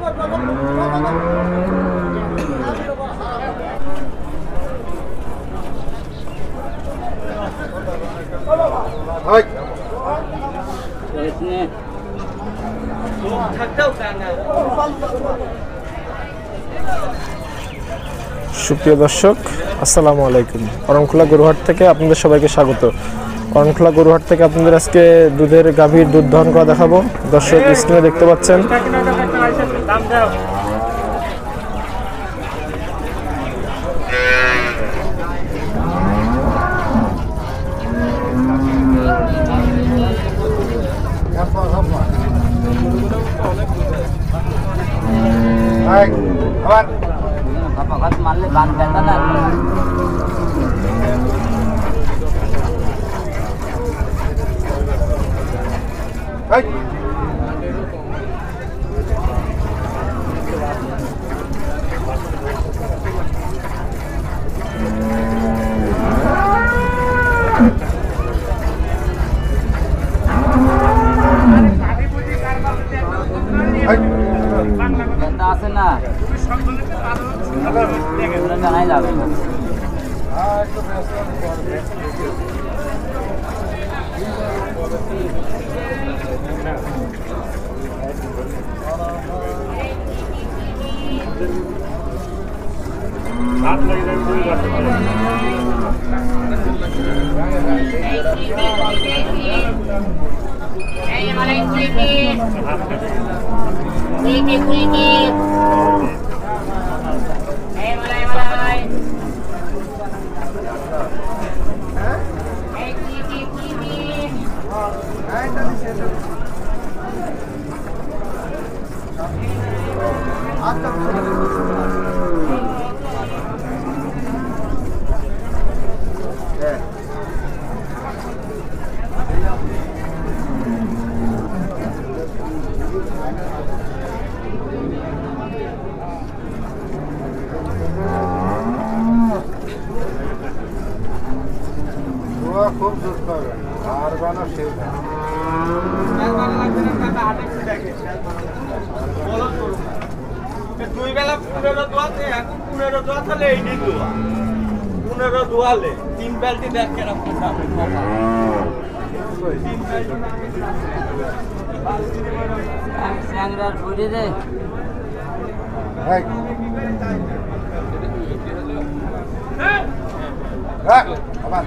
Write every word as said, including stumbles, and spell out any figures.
সুপ্রিয় দর্শক, আসসালামু আলাইকুম। অরনখোলা গরুহাট থেকে আপনাদের সবাইকে স্বাগত। অরনখোলা গরুহাট থেকে আপনাদের আজকে দুধের গাভীর দুধ দহন করা দেখাবো। দর্শক স্ক্রিনে দেখতে পাচ্ছেন মারলে বান ব্যথা না আছে না জানাই যাবে খুব জোর পাবে আর বানা সেই দুই বেলা পনেরো দোয়াতে এখন পনেরো দোয়া তাহলে এইটি দোয়া পনেরো দোয়ালে তিন বেলটি দেখ কেরম স্যাংরার পড়ে রে আবার